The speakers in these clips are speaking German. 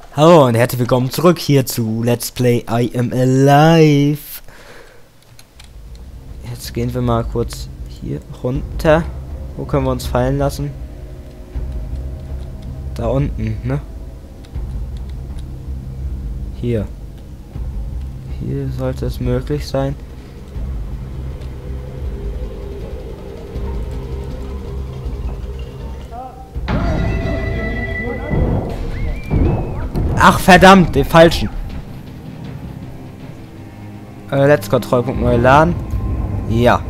Hallo und herzlich willkommen zurück hier zu Let's Play I Am Alive. Jetzt gehen wir mal kurz hier runter. Wo können wir uns fallen lassen? Da unten, ne? Hier. Hier sollte es möglich sein. Ach verdammt, den falschen. Let's Kontrollpunkt neu laden. Ja.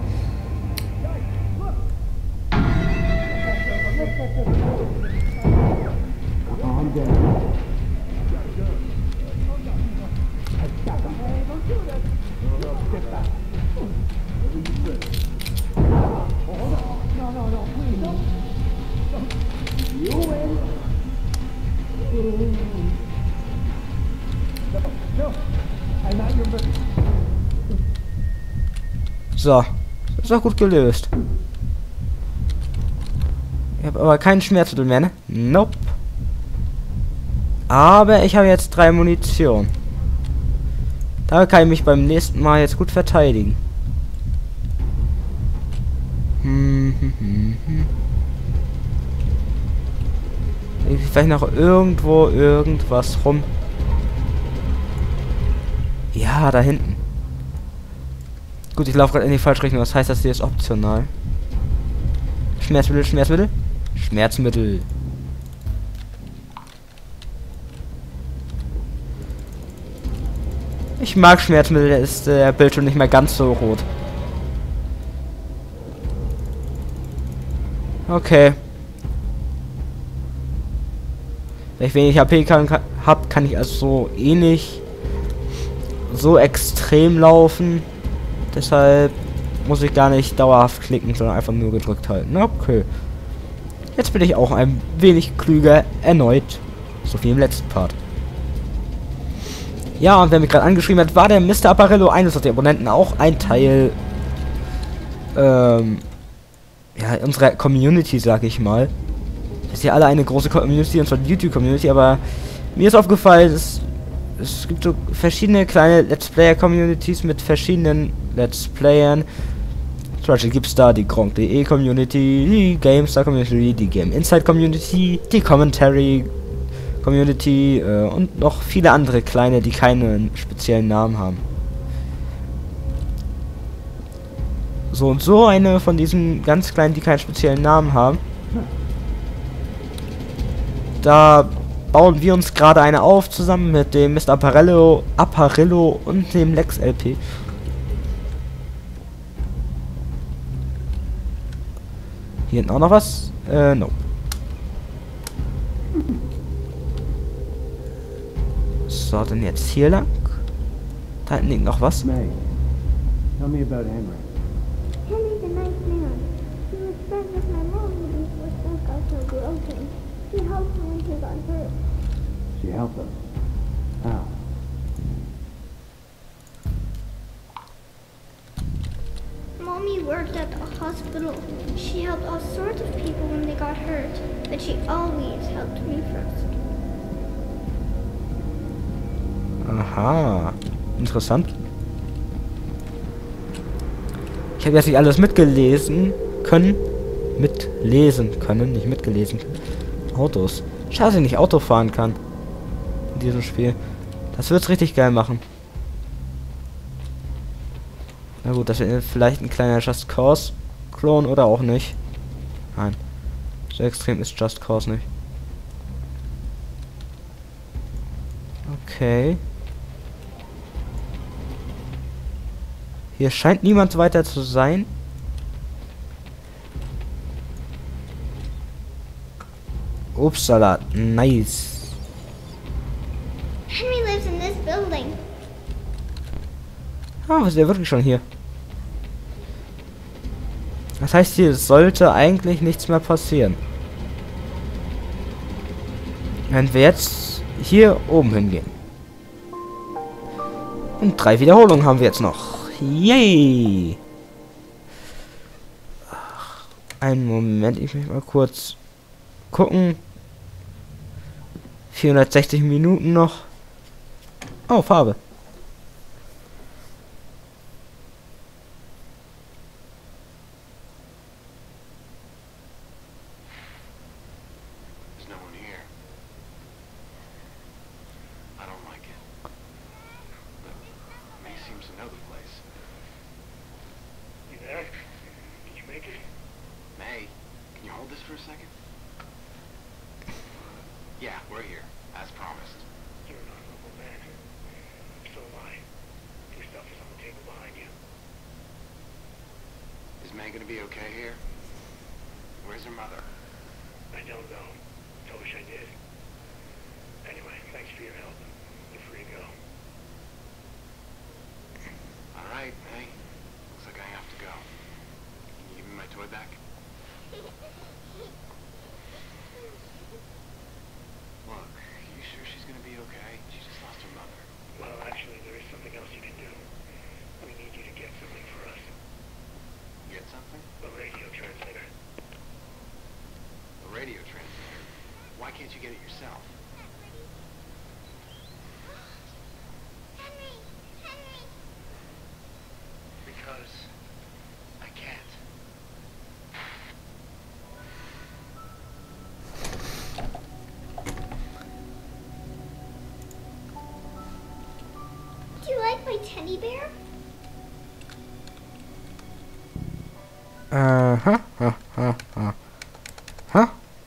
So, das ist auch gut gelöst. Ich habe aber kein Schmerzmittel mehr, ne? Nope. Aber ich habe jetzt 3 Munition. Da kann ich mich beim nächsten Mal jetzt gut verteidigen. Vielleicht noch irgendwo irgendwas rum. Ja, da hinten. Gut, ich laufe gerade in die falsche Richtung. Das heißt, das hier ist optional. Schmerzmittel, Schmerzmittel. Schmerzmittel. Ich mag Schmerzmittel, da ist der Bildschirm nicht mehr ganz so rot. Okay. Wenn ich wenig HP habe, kann ich also so nicht so extrem laufen. Deshalb muss ich gar nicht dauerhaft klicken, sondern einfach nur gedrückt halten. Okay. Jetzt bin ich auch ein wenig klüger erneut. So wie im letzten Part. Ja, und wer mich gerade angeschrieben hat, war der Mr. Apparillo, eines der Abonnenten, auch ein Teil ja, unserer Community, sag ich mal. Das ist ja alle eine große Community, und zwar die YouTube-Community, aber mir ist aufgefallen, es gibt so verschiedene kleine Let's Player-Communities mit verschiedenen Let's Playern. Zum Beispiel gibt es da die Gronk.de Community, die GameStar Community, die Game Insight Community, die Commentary Community und noch viele andere kleine, die keinen speziellen Namen haben. So und so eine von diesen ganz kleinen, die keinen speziellen Namen haben. Da bauen wir uns gerade eine auf, zusammen mit dem Mr. Apparillo und dem Lex LP. Hier hinten auch noch was? No. So, dann jetzt hier lang. Da hinten liegt noch was. May, tell me about Henry. Henry's a nice man. He was friends with my mom before stuff got so broken. He helped me when he got hurt. She helped us. How? Mommy worked at the hospital. She helped all sorts of people when they got hurt, but she always helped me first. Aha. Interessant. Ich habe jetzt nicht alles mitgelesen können. Mitlesen können, nicht mitgelesen. Autos. Schade, dass ich nicht Auto fahren kann. In diesem Spiel. Das wird's richtig geil machen. Na gut, das wird vielleicht ein kleiner Just Cause Klon oder auch nicht. Nein. So extrem ist Just Cause nicht. Okay. Hier scheint niemand weiter zu sein. Obstsalat. Nice. Henry lives in this building. Ah, ist der wirklich schon hier? Das heißt, hier sollte eigentlich nichts mehr passieren. Wenn wir jetzt hier oben hingehen. Und 3 Wiederholungen haben wir jetzt noch. Yay! Einen Moment, ich will mal kurz gucken. 460 Minuten noch. Oh, Farbe. There's no one here. I don't like it. But May seems to know the place. You there? Did you make it? May, can you hold this for a second? Yeah, we're here, as promised. You're an honorable man. So am I. Your stuff is on the table behind you. Is May gonna be okay here? Where's her mother? I don't know. I wish I did. Anyway, thanks for your help. You're free to go. All right, May. Looks like I have to go. Can you give me my toy back? Look, are you sure she's gonna be okay? She just lost her mother. Well, actually, there is something else you can do. We need you to get something for us. Get something? A radio transmitter. A radio transmitter? Why can't you get it yourself? Henry! Henry! Because I can't. Do you like my teddy bear? Huh?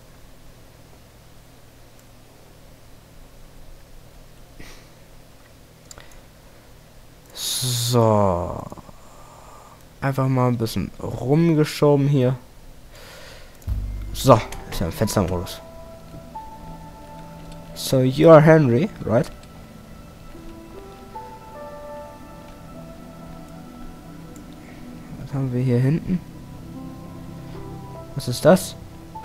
So. Einfach mal ein bisschen rumgeschoben hier. So, ist ja ein Fenstermodus. So, you are Henry, right? Was haben wir hier hinten? Was ist das?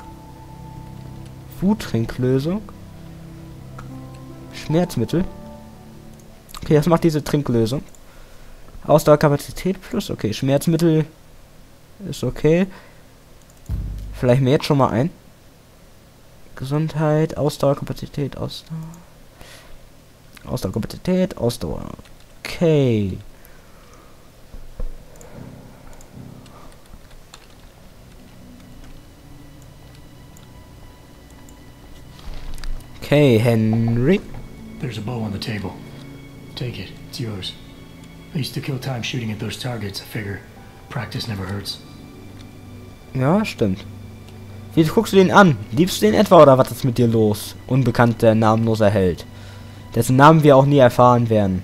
Wuttrinklösung. Schmerzmittel. Okay, was macht diese Trinklösung? Ausdauerkapazität plus. Okay, Schmerzmittel ist okay. Vielleicht mir jetzt schon mal ein. Gesundheit, Ausdauerkapazität, Ausdauerkapazität, Ausdauer. Okay. Okay, Henry. There's a bow on the table. Take it. It's yours. I used to kill time shooting at those targets. I figure practice never hurts. Ja, stimmt. Wie guckst du den an? Liebst du den etwa oder was ist mit dir los? Unbekannter, namenloser Held. Dessen Namen wir auch nie erfahren werden.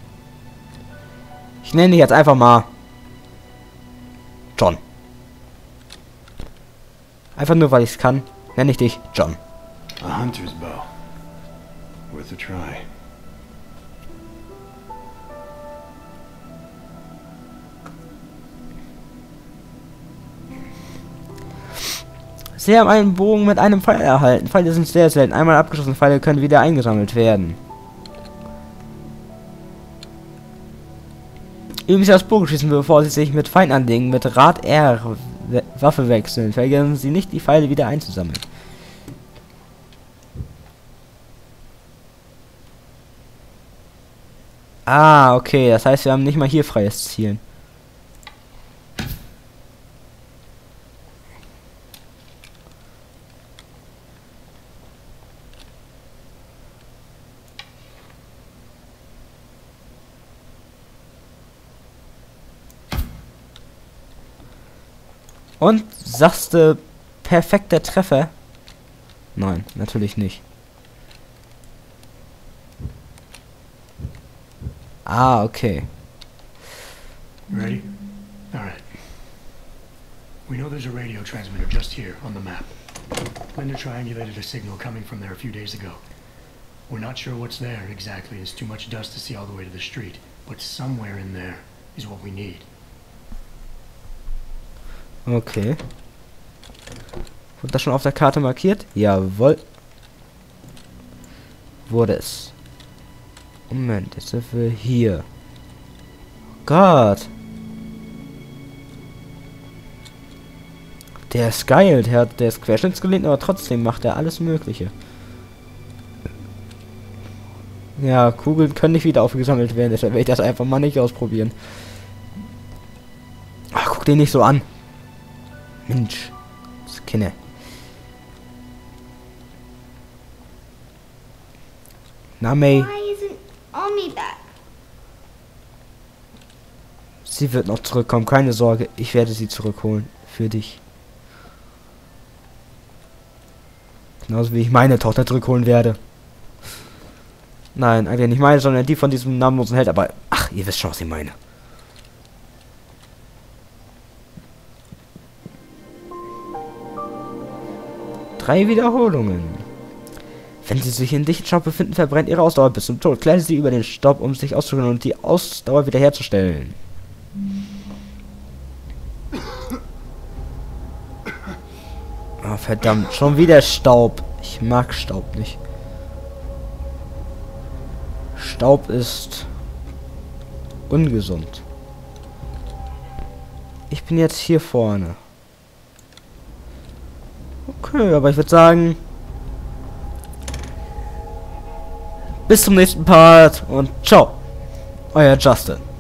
Ich nenne dich jetzt einfach mal John. Einfach nur, weil ich es kann, nenne ich dich John. A hunter's bow. Worth a try. Sie haben einen Bogen mit einem Pfeil erhalten. Pfeile sind sehr selten. Einmal abgeschossene Pfeile können wieder eingesammelt werden. Üben Sie das Bogenschießen, bevor Sie sich mit Feind anlegen. Mit Rad R Waffe wechseln. Vergessen Sie nicht, die Pfeile wieder einzusammeln. Ah, okay. Das heißt, wir haben nicht mal hier freies Zielen. Und sagst du perfekter Treffer? Nein, natürlich nicht. Ah, okay. Ready? Alright. We know there's a radio transmitter just here on the map. Linda triangulated a signal coming from there a few days ago. We're not sure what's there exactly. There's too much dust to see all the way to the street. But somewhere in there is what we need. Okay. Wurde das schon auf der Karte markiert? Jawohl. Wurde es. Moment, jetzt sind wir hier. Gott. Der ist geil. Der ist querschnittsgelähmt, aber trotzdem macht er alles Mögliche. Ja, Kugeln können nicht wieder aufgesammelt werden, deshalb werde ich das einfach mal nicht ausprobieren. Ach, guck den nicht so an. Mensch. Das Kinne. Na, May. Why isn't Omi back? Sie wird noch zurückkommen, keine Sorge. Ich werde sie zurückholen. Für dich. Genauso wie ich meine Tochter zurückholen werde. Nein, eigentlich nicht meine, sondern die von diesem namenlosen Held. Aber, ach, ihr wisst schon, was ich meine. Drei Wiederholungen. Wenn sie sich in dichten Staub befinden, verbrennt ihre Ausdauer bis zum Tod. Klettern sie über den Staub, um sich auszuruhen und die Ausdauer wiederherzustellen. Oh, verdammt, schon wieder Staub. Ich mag Staub nicht. Staub ist ungesund. Ich bin jetzt hier vorne. Okay, aber ich würde sagen, bis zum nächsten Part und ciao. Euer Justin.